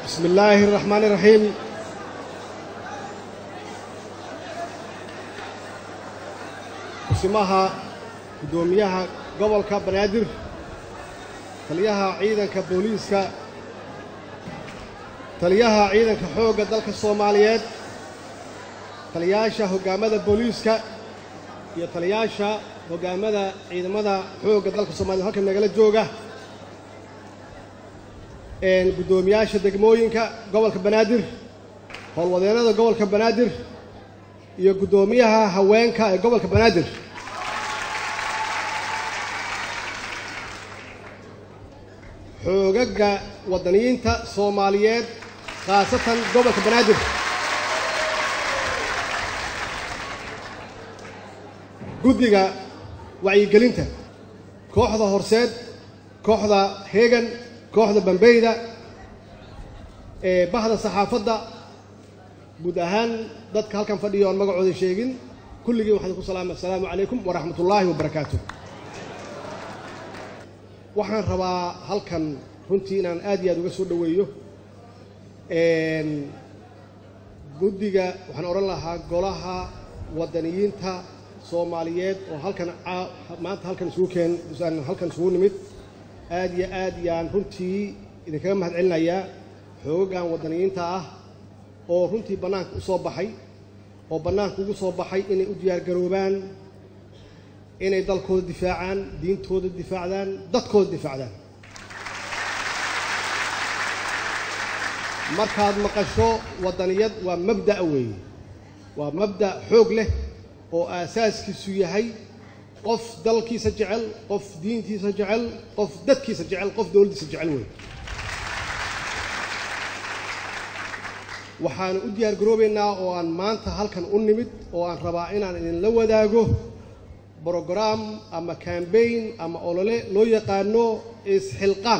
بسم الله الرحمن الرحيم. اسمها قدوميها قبل كبنادر تليها عيدا كبوليسكا تليها عيدا كحوق دلك الصوماليات تلياشا هجامدا بوليسكا يا تلياشا هجامدا عيدا مدى حوق دلك الصوماليات هكذا نقل الجوجة إن قدومياشا دقموينكا قبل كبنادر هالوضينا قبل كبنادر يا قدوميها هوينكا قبل كبنادر حقوق ودنيينتا Soomaaliyeed khaasatan gobolka Banaadir guddiga wacyigelinta kooxda horseed kooxda heegan kooxda bambeyda bahda saxaafadda guud ahaan dadka halkan fadhiyo aan magacooda sheegin kulligii waxaan ku salaamay assalaamu calaykum wa rahmatullaahi wa barakaatuh. waxaan rabaa halkan runtii inaan aad iyo aad uga soo dhaweeyo guddiga waxaan oran lahaa golaha wadaniyiinta Soomaaliyeed oo halkan maanta halkan isugu nimid aad iyo aad yaan runtii idinkaga mahadcelinayaa xoogaan wadaniyiinta ah oo runtii banaanka u soo baxay oo banaanka ugu soo baxay inay u diyaar garoobaan inay dalkooda difaacaan diintooda difaacdaan dadkooda difaacdaan markaad maqasho wadaniyad waa mabda weeye waa mabda xoog leh oo aasaaskiisu yahay qof dalkiisa jecel qof diintiisa jecel qof dadkiisa jecel qof dawladdiisa jecel weeye waxaan u diyaar garoobaynaa oo aan maanta halkan u nimid oo aan rabaa inaan idinla wadaago program ama campaign ama olole loo yaqaano isxilqaan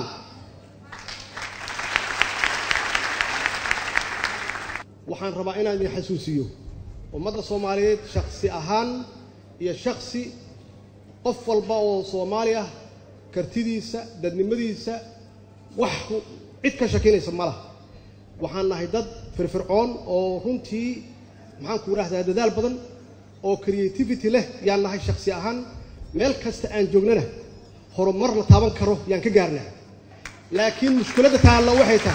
waxaan rabaa inaan idin xasuusiyo ummadda Soomaaliyeed shakhsi ahaan iyo shakhsi qof walba oo Soomaali ah kartidiisa dadnimadiisa wax cid ka shakinaysa malaha waxaan nahay dad firfircoon oo runtii maxaan ku raahdaa dadaal badan oo creativity leh yaan nahay shakhsi ahaan meel kasta aan joognana horumar la taaban karo yaan ka gaarnaa laakiin mushkiladda taalla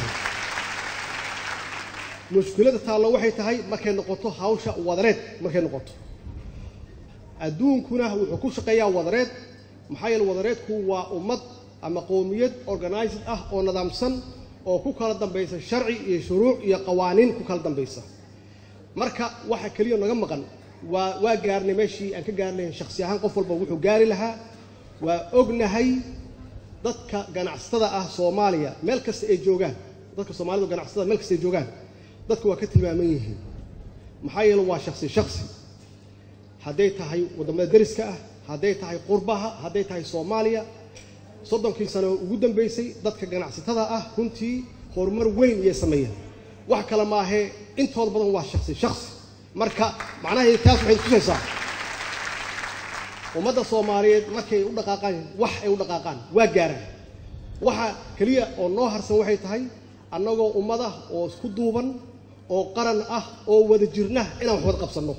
waxay tahay markay noqoto hawsha wadareed markay noqoto adduunkuna wuxuu ku shaqeeyaa wadareed maxaa yeelay wadareedku waa ummad ama qowmiyad organized ah oo nidaamsan oo ku kala dambaysa sharci iyo shuruuc iyo qawaaniin ku kala dambaysa marka waxa kaliya naga maqan waa gaarnay meeshii aan ka gaarnay shakhsi ahaan qof walba wuxuu gaari lahaa waa ognahay dadka ganacsatada ah Soomaaliya meel kasta ay joogaan dadka Soomaalida ganacsatada meel kasta ay joogaan dadku waa ka tilmaaman yihiin maxaa yeelay waa shakhsi hadday tahay wadamada dariska ah hadday tahay qurbaha hadday tahay Soomaaliya 30 sano ugu dambeysay dadka ganacsatada ah runtii horumar weyn iyo sameeyeen wax kala ma aha intooda badan waa shakhsi marka macnaheedu taas waxay tusaysaa ummadda Soomaaliyeed markay u dhaqaaqaan wax ay u dhaqaaqaan waa gaaraan waxa kaliya oo noo harsan waxay tahay annagoo ummada oo isku duuban oo qaran ah oo wada jirna inaan wax wada qabsano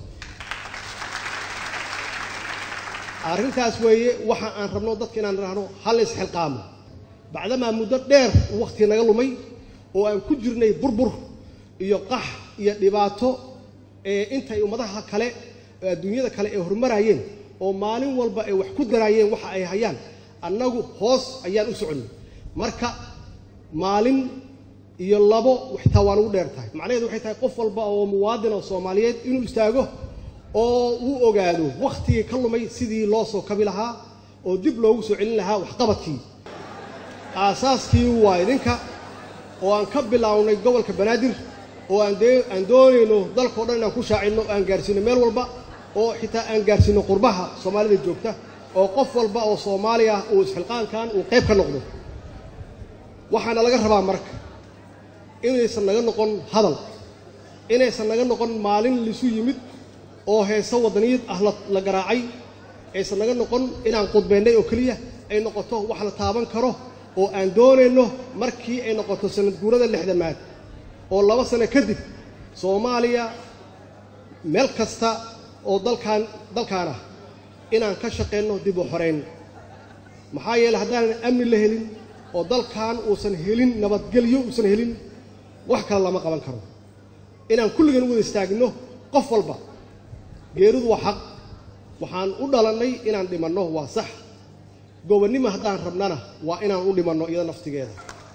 arrintaas weeye waxa aan rabno dadka inaan raahno hal isxilqaamo bacdama muddo dheer waqti naga lumay oo aan ku jirnay burbur iyo qax iyo dhibaato intay ummadaha kale adduunyada kale ay horumarayeen oo maalin walba ay wax ku daraayeen waxa ay hayaan annagu hoos ayaan u soconay marka maalin iyo labo xitaa waan ugu dheertahay macnaheedu waxay tahay qof walba oo muwaadin oo Soomaaliyeed inuu istaago oo uu ogaado waqtigii ka lumay sidii loo soo kabi lahaa oo dib loogu soo celin lahaa wax qabadkii aasaaskii waa idinka oo aan ka bilownay gobolka Banaadir oo aan doonayno dalka dhan inaan ku shaacino aan gaarsiino meel walba oo xitaa aan gaarsiino qurbaha Soomaalida joogta oo qof walba oo Soomaali ah oo isxilqaankan uu qayb ka noqdo waxaana laga rabaa marka inaysan naga noqon hadal inaysan naga noqon maalin lisu yimid oo heeso wadaniyad ah la garaacay aysan naga noqon inaan qodbeynay oo kaliya ay noqoto wax la taaban karo oo aan doonayno markii ay noqoto sanad guurada 60aad oo 2 sano kadib Soomaaliya meel kasta oo dalkaana inaan ka shaqeyno dib u xoreyn maxaa yeelay haddaan amni la helin oo dalkan uusan helin nabadgelyo uusan helin wax kale lama qaban karo inaan kulligan wada istaagno qof walba geeridu waa xaq waxaan u dhalanay inaan dhimanno waa sax gobonnimo haddaan rabnana waa inaan u dhimanno iyada naftigeeda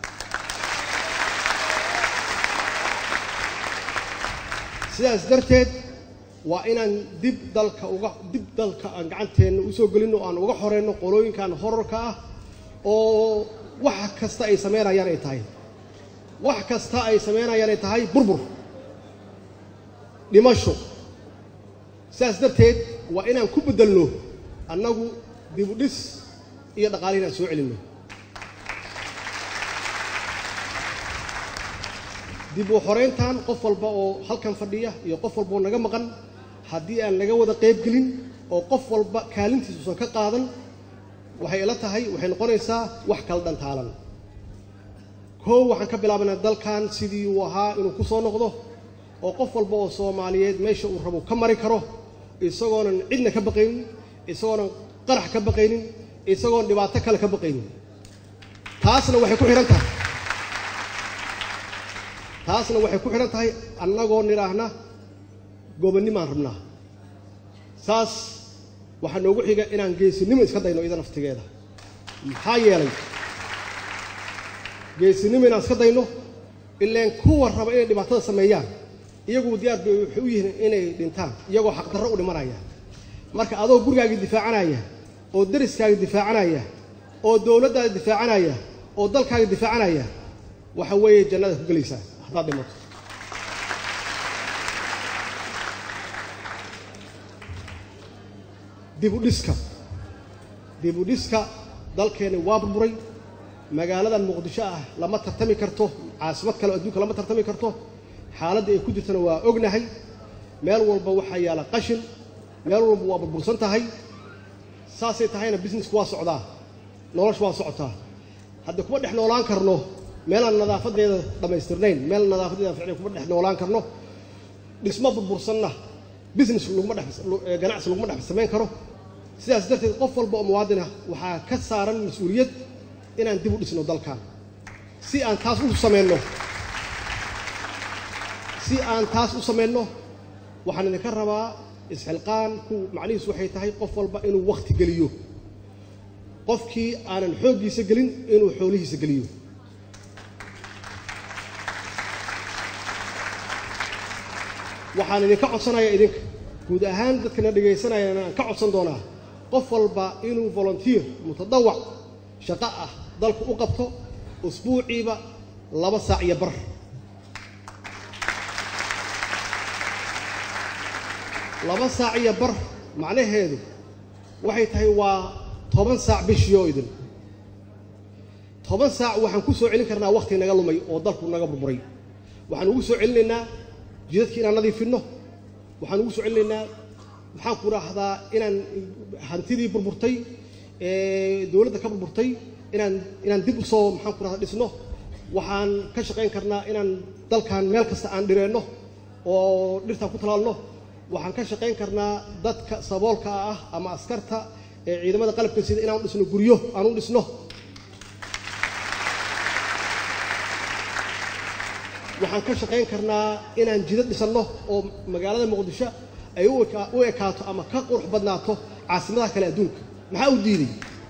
sidaas darteed waa inaan dib dalka aan gacanteena u soo gelino aan uga xoreyno qolooyinkan horarka ah oo wax kasta ay sameynayaan ay tahay burbur dhimasho sidaas darteed waa inaan ku bedelno annagu dib u dhis iyo dhaqaale inaan soo celinno dib u xoreyntan qof walba oo halkan fadhiya iyo qof walba oo naga maqan haddii aan laga wada qayb gelin oo qof walba kaalintiisa soo ka qaadan waxay ila tahay waxay noqonaysaa wax kala dhantaalan koow waxaan ka bilaabanaa dalkan sidii uu ahaa inuu ku soo noqdo oo qof walba oo Soomaaliyeed meesha uu rabo ka mari karo isagoonan cidna ka baqaynin isagoonan qarax ka baqaynin isagoon dhibaato kale ka baqaynin taasna waxay ku xiran tahay annagoo niraahna gobonnimaan rabnaa saas waxaa noogu xiga inaan geesinimo iska dayno iyada naftigeeda maxaa yeelay geesinimo inaan iska dayno ileen kuwa raba inay dhibaatada sameeyaan iyagu diyaar bay waxay u yihiin inay dhintaan iyagoo xaq darro u dhimanaya marka adoo gurigaaga difaacanaya oo dariskaaga difaacanaya oo dawladdaada difaacanaya oo dalkaaga difaacanaya waxa weeye jannada ku galaysaa haddaad dhimato dib u dhiska dalkeena waa burburay magaaladan Muqdisho ah lama tartami karto caasimad kale adduunka lama tartami karto xaaladda ay ku jirtana waa ognahay meel walba waxa yaala qashin meel walba waa burbursan tahay saasay tahayna business waa socdaa noloshu waa socotaa hadda kuma dhex noolaan karno meelaan nadaafadeeda dhamaystirnayn meel nadaafadeeda ficil kuma dhex noolaan karno dhismo burbursanna business ganacsi laguma dhex samayn karo sidaas darteed qof walba oo muwaadin ah waxaa ka saaran mas'uuliyad inaan dib u dhisno dalkan si aan taas u sameeyno waxaan idinka rabaa isxilqaan ku macnihiisu waxay tahay qof walba inuu waqti geliyo qofkii aanan xooggiisa gelin inuu xoolihiisa geliyo waxaan idinka codsanayaa idinka guud ahaan dadkana dhagaysanaya aan ka codsan doonaa qof walba inuu volunteer mutadawac shaqo ah dalku u qabto usbuuciiba 2 saac iyo bar laba saac iyo bar macnaheedu waxay tahay waa 10 saac bishii oo idin 10 saac waxaan ku soo celin karnaa waqti naga lumay oo dalku naga burburay waxaan ugu soo celinaynaa jidadkii inaan nadiifino waxaan ugu soo celinaynaa maxaan ku raahdaa inaan hantidii burburtay dawladda ka burburtay inaan dib u soo maxaan ku raahdaa dhisno waxaan ka shaqayn karnaa inaan dalkan meel kasta aan dhireenno oo dhirta ku talaalno waxaan ka shaqayn karnaa dadka saboolka ah ama askarta ciidamada qalabka sida inaan dhisno guryo aan u dhisno waxaan ka shaqayn karnaa inaan jidad dhisano oo magaalada Muqdisho ay u ekaato ama ka qurux badnaato caasimadaha kale adduunka maxaa u diiday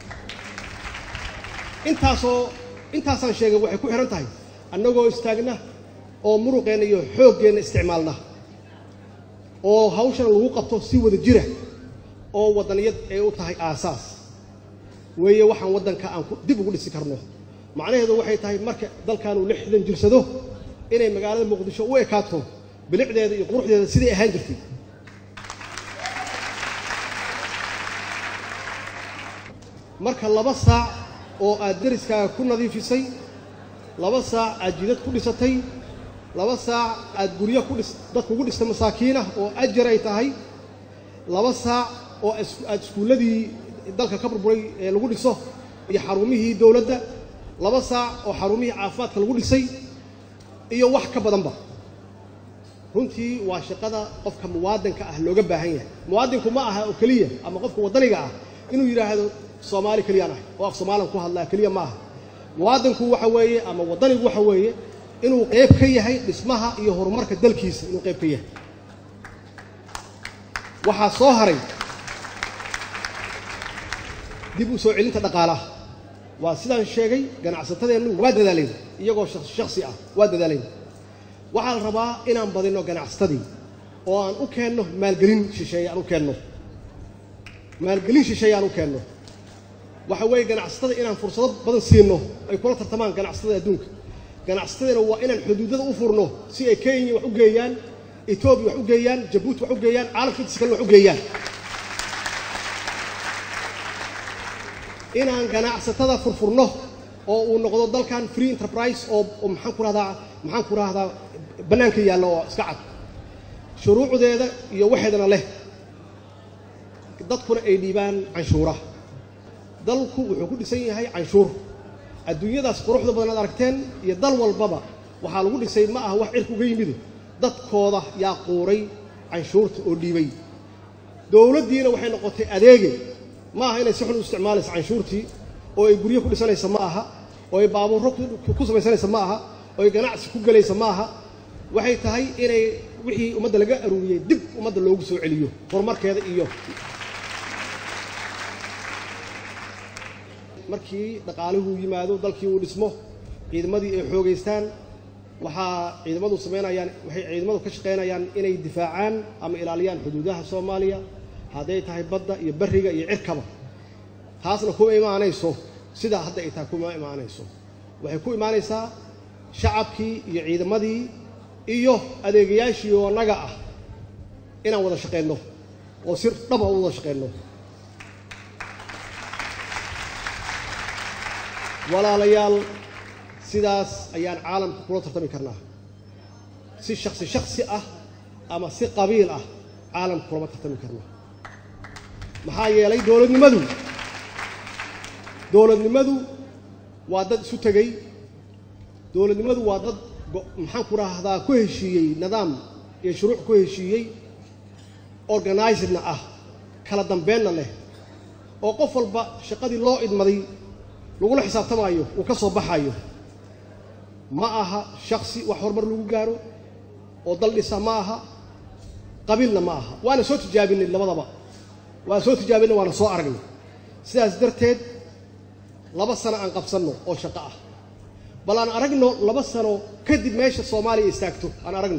intaasaan sheegay waxay ku xiran tahay annagoo istaagna oo muruqeena iyo xooggeena isticmaalna oo hawshan lagu qabto si wada jira oo wadaniyad ay u tahay aasaas weeye waxaan wadanka aan dib ugu dhisi karno macnaheedu waxay tahay marka dalkan uu 60 jirsado inay magaalada Muqdisho u ekaato bilicdeeda iyo quruxdeeda sidii ahaan jirtay marka 2 saac oo aad dariskaaga ku nadiifisay 2 saac aad jidad ku dhisatay 2 saac aad guryo dadku ugu dhistay masaakiin ah oo ajar ay tahay 2 saac oo aad iskuuladii dalka ka burburay ee lagu dhiso iyo xarumihii dawladda 2 saac oo xarumihii caafimaadka lagu dhisay iyo wax ka badanba runtii waa shaqada qofka muwaadinka ah looga baahan yahay muwaadinku ma aha oo kaliya ama qofka wadaniga ah inuu yiraahdo Soomaali kaliya ah oo af Soomaalian ku hadlaa kaliya ma aha muwaadinku waxa weeye ama wadanigu waxa weeye inuu qayb ka yahay dhismaha iyo horumarka dalkiisa inuu qayb ka yahay waxa soo haray dib u soo celinta dhaqaalaha waa sidaan sheegay ganacsatadeennu waa dadaaleen iyagoo shakhsi ah waa dadaaleen waxa la rabaa inaan badino ganacsatadii oo aan u keenno maalgelin shisheeye aan u keenno waxa weeye ganacsatada inaan fursado badan siino ay kula tartamaan ganacsatada adduunka ganacsatadana waa inaan xuduudada u furno si ay Kenya wax u geeyaan Ethiopia wax u geeyaan Djibouti wax u geeyaan caalamka intiisa kale wax u geeyaan inaan ganacsatada furfurno oo uu noqdo dalkan free enterprise oo maxaan ku raahdaa banaanka yaalo oo iska cad shuruucdeeda iyo waxeedana leh dadkuna ay dhiibaan canshuuraha dalku wuxuu ku dhisan yahay canshuur adduunyadaas quruxda badan aad aragteen iyo dal walbaba waxa lagu dhisay ma aha wax cirku uga yimid dadkooda yaa quuray canshuurta oo dhiibay dawladdiina waxay noqotay adeege ma aha inay si xun u isticmaalayso canshuurtii oo ay guryo ku dhisanayso ma aha oo ay baabuurro ku samaysanayso ma aha oo ay ganacsi ku galayso ma aha waxay tahay inay wixii ummadda laga aruuriyay dib ummadda loogu soo celiyo horumarkeeda iyo markii dhaqaaluhu yimaado dalkii uu dhismo ciidamadii ay xoogeystaan waxay ciidamadu ka shaqeynayaan inay difaacaan ama ilaaliyaan xuduudaha Soomaaliya haday tahay badda iyo bariga iyo cirkaba taasna kuma imaanayso sida hadda ay tahay kuma imaanayso waxay ku imaanaysaa shacabkii iyo ciidamadii iyo adeegayaashii oo naga ah inaan wada shaqeyno oo si dhab ah wada shaqeyno walaalayaal sidaas ayaan caalamka kula tartami karnaa si shakhsi ah ama si qabiil ah caalamka kula tartami karnaa maxaa yeelay dawladnimadu waa dad isu tagay dawladnimadu waa dad maxaan ku raahdaa ku heshiiyey nidaam iyo shuruuc ku heshiiyey organizedna ah kala dambeynna leh oo qof walba shaqadii loo idmaday lagula xisaabtamayo uu ka soo baxayo ma aha shakhsi wax hormar lagu gaaro oo dal dhisa ma aha qabiilna ma aha waana soo tijaabinay labadaba waana soo aragnay sidaas darteed 2 sano aan qabsanno oo shaqo ah bal aan aragno 2 sano kadib meesha Soomaaliya istaagto aan aragno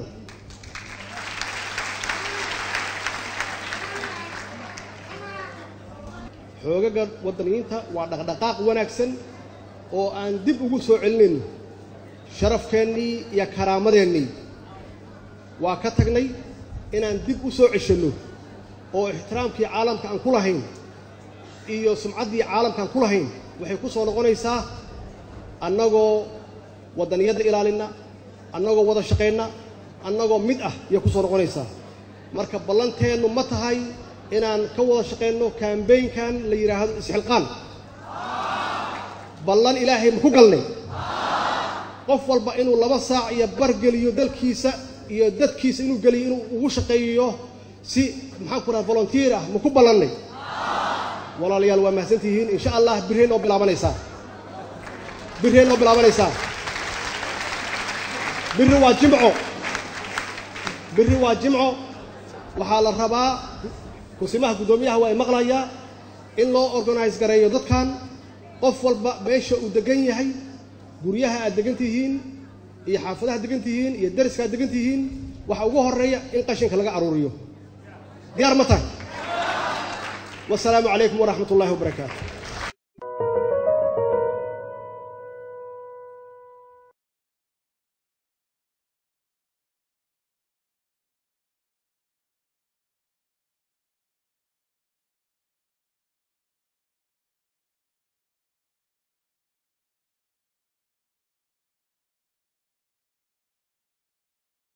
xoogaga wadaniinta waa dhaqdhaqaaq wanaagsan oo aan dib ugu soo celinayno sharafkeennii iyo karaamadeenii waa ka tagnay inaan dib u soo ceshano oo ixtiraamkii caalamka aan ku lahayn iyo sumcaddii caalamka aan ku lahayn waxay ku soo noqonaysaa annagoo wadaniyadda ilaalina annagoo wada shaqeyna annagoo mid ah iyo ku soo noqonaysaa marka ballanteenu ma tahay inaan ka wada shaqeyno campaign-kan la yiraahdo isxilqaan ballan ilaahay ma ku galnay qof walba inuu 2 saac iyo bar geliyo dalkiisa iyo dadkiisa inuu geliyo inuu ugu shaqeeyo si maxaan ku raad volunteer ah ma ku ballannay walaalayaal waa mahadsantihiin insha Allah bireen oo bilaabanaysa birri waa jimco waxaa la rabaa kusimaha gudoomiyaha waa maqlayaa in loo organize gareeyo dadkan qof walba meesha uu degan yahay guryaha aad degan tihiin iyo xaafadaha degan tihiin iyo dariska aad degan tihiin waxa ugu horeeya in qashinka laga aruuriyo diyaar ma tahay والسلام عليكم ورحمة الله وبركاته.